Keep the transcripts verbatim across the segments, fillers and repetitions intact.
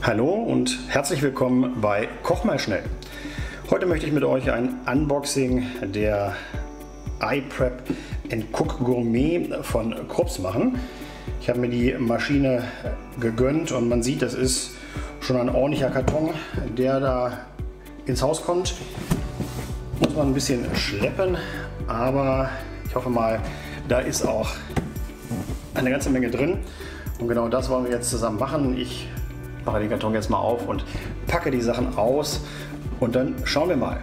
Hallo und herzlich willkommen bei Koch mal schnell. Heute möchte ich mit euch ein Unboxing der iPrep and Cook Gourmet von Krups machen. Ich habe mir die Maschine gegönnt und man sieht, das ist schon ein ordentlicher Karton, der da ins Haus kommt. Muss man ein bisschen schleppen, aber ich hoffe mal, da ist auch eine ganze Menge drin. Und genau das wollen wir jetzt zusammen machen. Ich mache den Karton jetzt mal auf und packe die Sachen aus und dann schauen wir mal.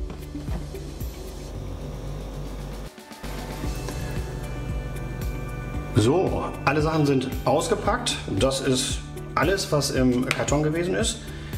So, alle Sachen sind ausgepackt. Das ist alles, was im Karton gewesen ist.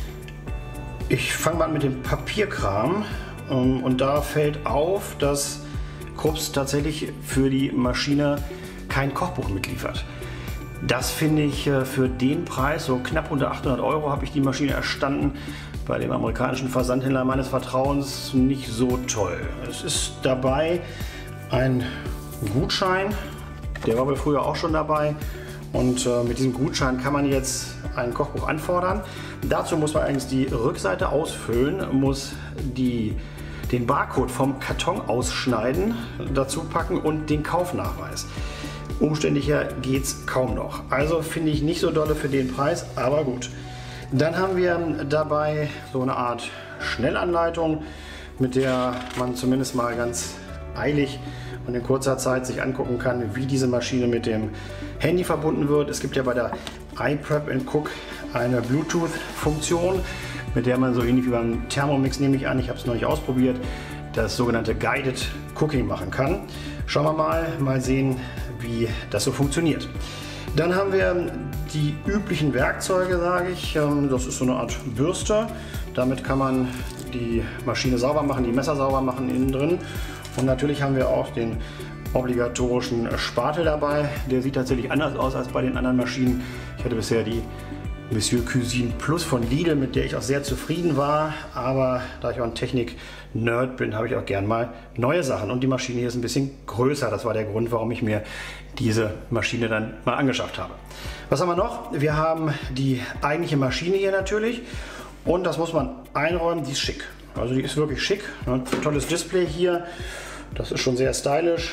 Ich fange mal an mit dem Papierkram und da fällt auf, dass Krups tatsächlich für die Maschine kein Kochbuch mitliefert. Das finde ich für den Preis, so knapp unter achthundert Euro, habe ich die Maschine erstanden, bei dem amerikanischen Versandhändler meines Vertrauens nicht so toll. Es ist dabei ein Gutschein, der war wohl früher auch schon dabei, und äh, mit diesem Gutschein kann man jetzt ein Kochbuch anfordern. Dazu muss man eigentlich die Rückseite ausfüllen, muss die, den Barcode vom Karton ausschneiden, dazu packen und den Kaufnachweis. Umständlicher geht es kaum noch. Also finde ich nicht so dolle für den Preis, aber gut. Dann haben wir dabei so eine Art Schnellanleitung, mit der man zumindest mal ganz eilig und in kurzer Zeit sich angucken kann, wie diese Maschine mit dem Handy verbunden wird. Es gibt ja bei der iPrep and Cook eine Bluetooth-Funktion, mit der man so ähnlich wie beim Thermomix, nehme ich an, ich habe es noch nicht ausprobiert, das sogenannte Guided Cooking machen kann. Schauen wir mal, mal sehen, wie das so funktioniert. Dann haben wir die üblichen Werkzeuge, sage ich. Das ist so eine Art Bürste. Damit kann man die Maschine sauber machen, die Messer sauber machen innen drin. Und natürlich haben wir auch den obligatorischen Spatel dabei. Der sieht tatsächlich anders aus als bei den anderen Maschinen. Ich hatte bisher die Monsieur Cuisine Plus von Lidl, mit der ich auch sehr zufrieden war. Aber da ich auch ein Technik-Nerd bin, habe ich auch gern mal neue Sachen. Und die Maschine hier ist ein bisschen größer. Das war der Grund, warum ich mir diese Maschine dann mal angeschafft habe. Was haben wir noch? Wir haben die eigentliche Maschine hier natürlich. Und das muss man einräumen, die ist schick. Also die ist wirklich schick. Ein tolles Display hier. Das ist schon sehr stylisch.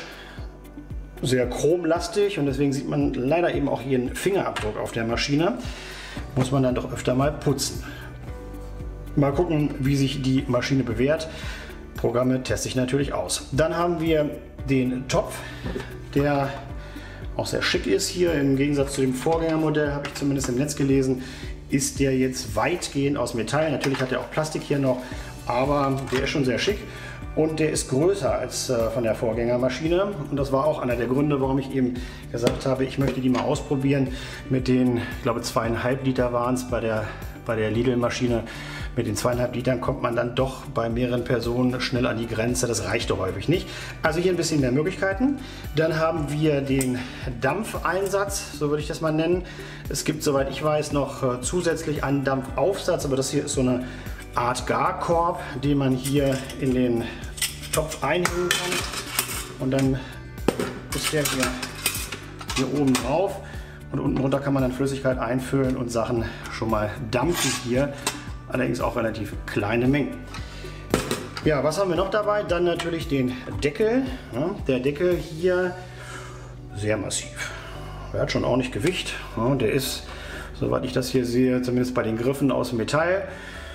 Sehr chromlastig. Und deswegen sieht man leider eben auch hier einen Fingerabdruck auf der Maschine. Muss man dann doch öfter mal putzen. Mal gucken, wie sich die Maschine bewährt. Programme teste ich natürlich aus. Dann haben wir den Topf, der auch sehr schick ist hier. Im Gegensatz zu dem Vorgängermodell, habe ich zumindest im Netz gelesen, ist der jetzt weitgehend aus Metall. Natürlich hat er auch Plastik hier noch, aber der ist schon sehr schick. Und der ist größer als äh, von der Vorgängermaschine. Und das war auch einer der Gründe, warum ich eben gesagt habe, ich möchte die mal ausprobieren. Mit den, ich glaube, zweieinhalb Liter waren es bei der, bei der Lidl-Maschine. Mit den zweieinhalb Litern kommt man dann doch bei mehreren Personen schnell an die Grenze. Das reichte häufig nicht. Also hier ein bisschen mehr Möglichkeiten. Dann haben wir den Dampfeinsatz, so würde ich das mal nennen. Es gibt, soweit ich weiß, noch äh, zusätzlich einen Dampfaufsatz, aber das hier ist so eine Art Garkorb, den man hier in den Topf einhängen kann, und dann ist der hier, hier oben drauf, und unten drunter kann man dann Flüssigkeit einfüllen und Sachen schon mal dampfen hier, allerdings auch relativ kleine Mengen. Ja, was haben wir noch dabei? Dann natürlich den Deckel. Ja, der Deckel hier sehr massiv. Er hat schon ordentlich Gewicht. Ja, der ist, soweit ich das hier sehe, zumindest bei den Griffen aus Metall.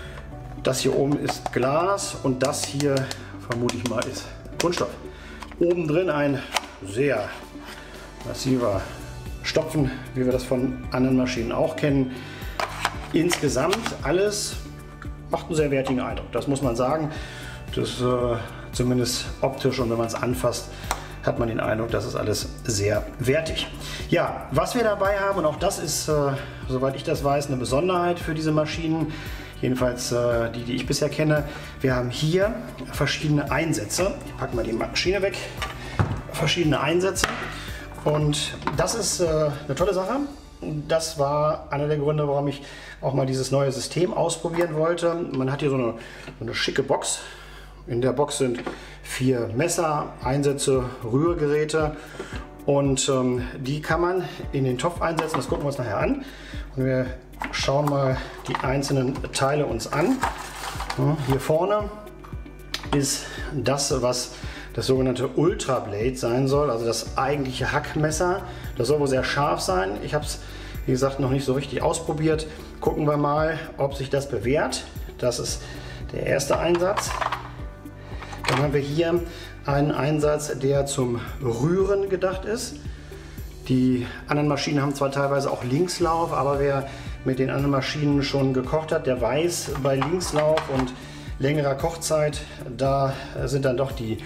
Das hier oben ist Glas und das hier, vermute ich mal, ist Kunststoff. Oben drin ein sehr massiver Stopfen, wie wir das von anderen Maschinen auch kennen. Insgesamt alles macht einen sehr wertigen Eindruck, das muss man sagen. Das äh, zumindest optisch, und wenn man es anfasst, hat man den Eindruck, das ist alles sehr wertig. Ja, was wir dabei haben, und auch das ist, äh, soweit ich das weiß, eine Besonderheit für diese Maschinen, jedenfalls äh, die, die ich bisher kenne. Wir haben hier verschiedene Einsätze. Ich packe mal die Maschine weg. Verschiedene Einsätze. Und das ist äh, eine tolle Sache. Das war einer der Gründe, warum ich auch mal dieses neue System ausprobieren wollte. Man hat hier so eine, so eine schicke Box. In der Box sind vier Messer, Einsätze, Rührgeräte, und ähm, die kann man in den Topf einsetzen. Das gucken wir uns nachher an. Und wir schauen mal die einzelnen Teile uns an. Hier vorne ist das, was das sogenannte Ultra Blade sein soll, also das eigentliche Hackmesser. Das soll wohl sehr scharf sein. Ich habe es, wie gesagt, noch nicht so richtig ausprobiert. Gucken wir mal, ob sich das bewährt. Das ist der erste Einsatz. Dann haben wir hier einen Einsatz, der zum Rühren gedacht ist. Die anderen Maschinen haben zwar teilweise auch Linkslauf, aber wer mit den anderen Maschinen schon gekocht hat, der weiß, bei Linkslauf und längerer Kochzeit, da sind dann doch die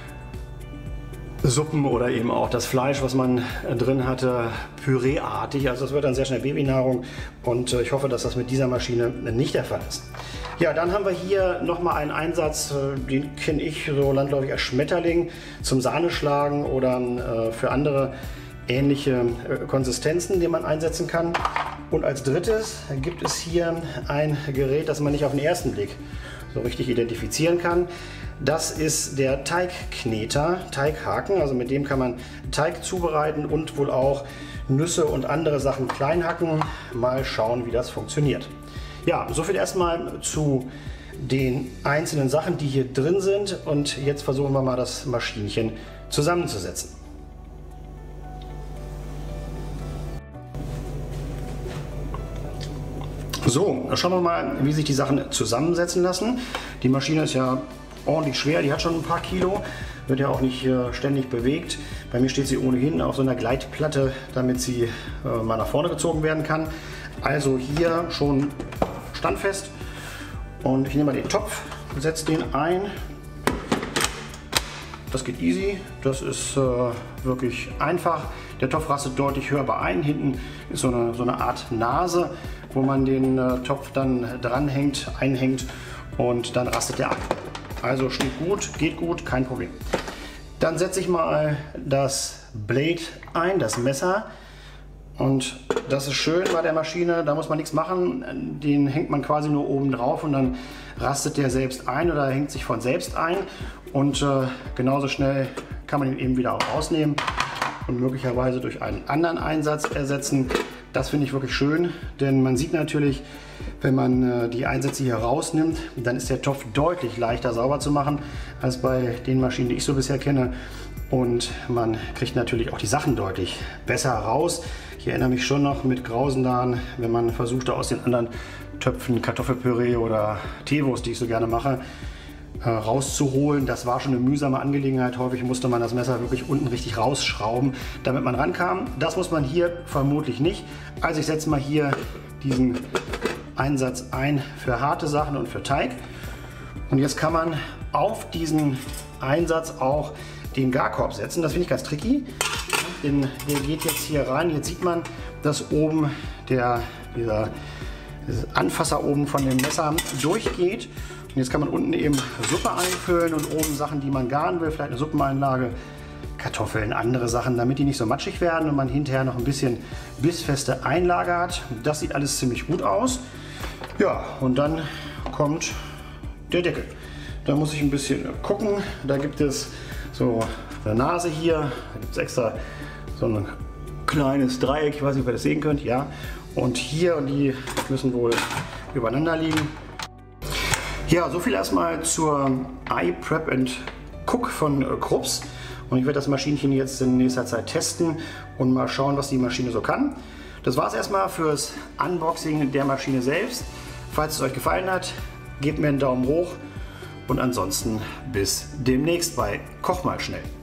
Suppen oder eben auch das Fleisch, was man drin hatte, püreeartig. Also das wird dann sehr schnell Babynahrung und ich hoffe, dass das mit dieser Maschine nicht der Fall ist. Ja, dann haben wir hier nochmal einen Einsatz, den kenne ich so landläufig als Schmetterling zum Sahneschlagen oder äh, für andere ähnliche äh, Konsistenzen, die man einsetzen kann. Und als drittes gibt es hier ein Gerät, das man nicht auf den ersten Blick so richtig identifizieren kann. Das ist der Teigkneter, Teighaken, also mit dem kann man Teig zubereiten und wohl auch Nüsse und andere Sachen klein hacken. Mal schauen, wie das funktioniert. Ja, soviel erstmal zu den einzelnen Sachen, die hier drin sind, und jetzt versuchen wir mal das Maschinchen zusammenzusetzen. So, schauen wir mal, wie sich die Sachen zusammensetzen lassen. Die Maschine ist ja ordentlich schwer, die hat schon ein paar Kilo, wird ja auch nicht äh, ständig bewegt. Bei mir steht sie ohnehin auf so einer Gleitplatte, damit sie äh, mal nach vorne gezogen werden kann. Also hier schon standfest, und ich nehme mal den Topf, setze den ein. Das geht easy, das ist äh, wirklich einfach. Der Topf rastet deutlich hörbar ein. Hinten ist so eine, so eine Art Nase, wo man den äh, Topf dann dranhängt, einhängt, und dann rastet der ab. Also steht gut, geht gut, kein Problem. Dann setze ich mal das Blade ein, das Messer. Und das ist schön bei der Maschine, da muss man nichts machen. Den hängt man quasi nur oben drauf und dann rastet der selbst ein oder hängt sich von selbst ein. Und äh, genauso schnell kann man ihn eben wieder auch rausnehmen und möglicherweise durch einen anderen Einsatz ersetzen. Das finde ich wirklich schön, denn man sieht natürlich, wenn man äh, die Einsätze hier rausnimmt, dann ist der Topf deutlich leichter sauber zu machen als bei den Maschinen, die ich so bisher kenne. Und man kriegt natürlich auch die Sachen deutlich besser raus. Ich erinnere mich schon noch mit Grausendan, wenn man versuchte, aus den anderen Töpfen Kartoffelpüree oder Teewurst, die ich so gerne mache, äh, rauszuholen. Das war schon eine mühsame Angelegenheit. Häufig musste man das Messer wirklich unten richtig rausschrauben, damit man rankam. Das muss man hier vermutlich nicht. Also ich setze mal hier diesen Einsatz ein für harte Sachen und für Teig. Und jetzt kann man auf diesen Einsatz auch den Garkorb setzen. Das finde ich ganz tricky, denn der geht jetzt hier rein. Jetzt sieht man, dass oben der, dieser, dieser Anfasser oben von dem Messer durchgeht. Und jetzt kann man unten eben Suppe einfüllen und oben Sachen, die man garen will, vielleicht eine Suppeneinlage, Kartoffeln, andere Sachen, damit die nicht so matschig werden und man hinterher noch ein bisschen bissfeste Einlage hat. Das sieht alles ziemlich gut aus. Ja, und dann kommt der Deckel. Da muss ich ein bisschen gucken. Da gibt es so eine Nase hier, da gibt es extra so ein kleines Dreieck, ich weiß nicht, ob ihr das sehen könnt, ja. Und hier, und die müssen wohl übereinander liegen. Ja, so viel erstmal zur iPrep and Cook von Krups. Und ich werde das Maschinchen jetzt in nächster Zeit testen und mal schauen, was die Maschine so kann. Das war es erstmal fürs Unboxing der Maschine selbst. Falls es euch gefallen hat, gebt mir einen Daumen hoch. Und ansonsten bis demnächst bei Koch mal schnell.